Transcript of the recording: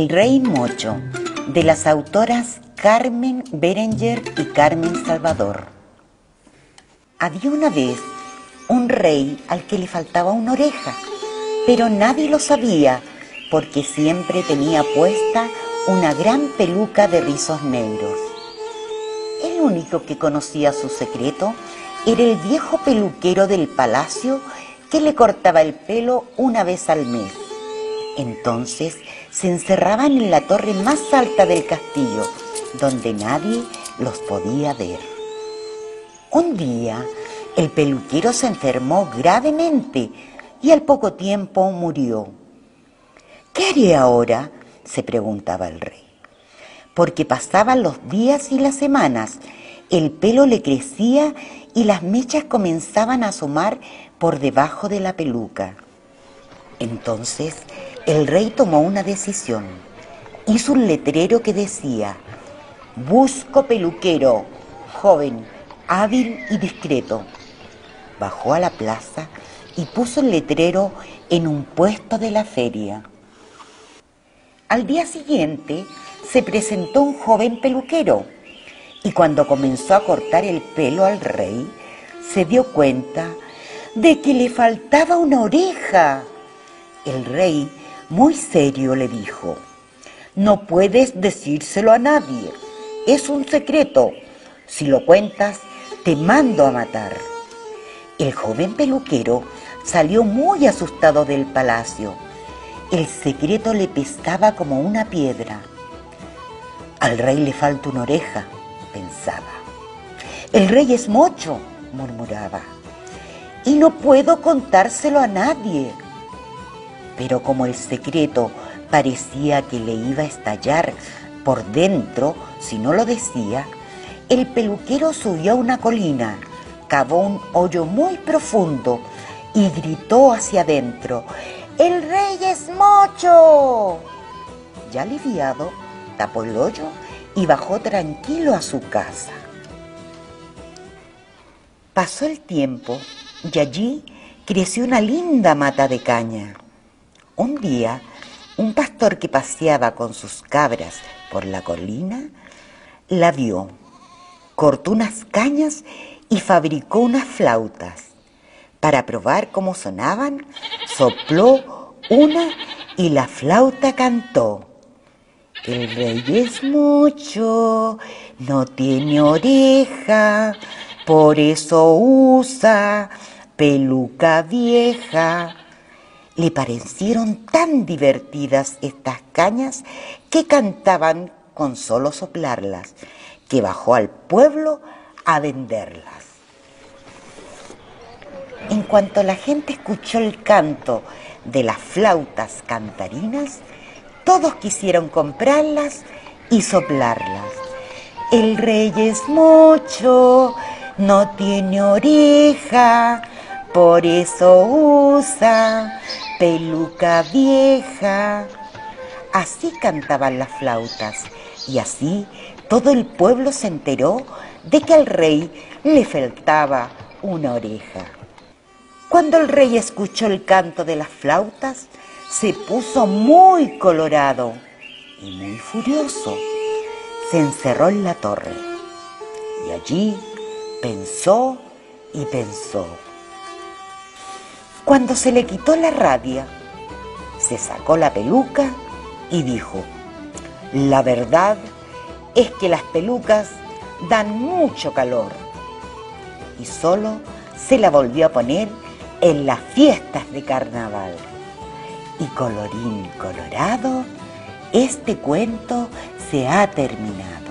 El Rey Mocho, de las autoras Carmen Berenguer y Carmen Salvador. Había una vez un rey al que le faltaba una oreja, pero nadie lo sabía porque siempre tenía puesta una gran peluca de rizos negros. El único que conocía su secreto era el viejo peluquero del palacio que le cortaba el pelo una vez al mes. Entonces se encerraban en la torre más alta del castillo, donde nadie los podía ver. Un día, el peluquero se enfermó gravemente y al poco tiempo murió. ¿Qué haré ahora?, se preguntaba el rey. Porque pasaban los días y las semanas, el pelo le crecía y las mechas comenzaban a asomar por debajo de la peluca. Entonces, el rey tomó una decisión. Hizo un letrero que decía: «Busco peluquero, joven, hábil y discreto». Bajó a la plaza y puso el letrero en un puesto de la feria. Al día siguiente se presentó un joven peluquero y cuando comenzó a cortar el pelo al rey, se dio cuenta de que le faltaba una oreja. El rey, muy serio, le dijo: «No puedes decírselo a nadie, es un secreto. Si lo cuentas, te mando a matar». El joven peluquero salió muy asustado del palacio. El secreto le pesaba como una piedra. «Al rey le falta una oreja», pensaba. «El rey es mocho», murmuraba, «y no puedo contárselo a nadie». Pero como el secreto parecía que le iba a estallar por dentro si no lo decía, el peluquero subió a una colina, cavó un hoyo muy profundo y gritó hacia adentro: «¡El rey es mocho!». Ya aliviado, tapó el hoyo y bajó tranquilo a su casa. Pasó el tiempo y allí creció una linda mata de caña. Un día, un pastor que paseaba con sus cabras por la colina la vio, cortó unas cañas y fabricó unas flautas. Para probar cómo sonaban, sopló una y la flauta cantó: «El rey es mocho, no tiene oreja, por eso usa peluca vieja». Le parecieron tan divertidas estas cañas que cantaban con solo soplarlas, que bajó al pueblo a venderlas. En cuanto la gente escuchó el canto de las flautas cantarinas, todos quisieron comprarlas y soplarlas. «El rey es mocho, no tiene oreja, por eso usa peluca vieja». Así cantaban las flautas y así todo el pueblo se enteró de que al rey le faltaba una oreja. Cuando el rey escuchó el canto de las flautas, se puso muy colorado y muy furioso. Se encerró en la torre y allí pensó y pensó. Cuando se le quitó la rabia, se sacó la peluca y dijo: «La verdad es que las pelucas dan mucho calor». Y solo se la volvió a poner en las fiestas de carnaval. Y colorín colorado, este cuento se ha terminado.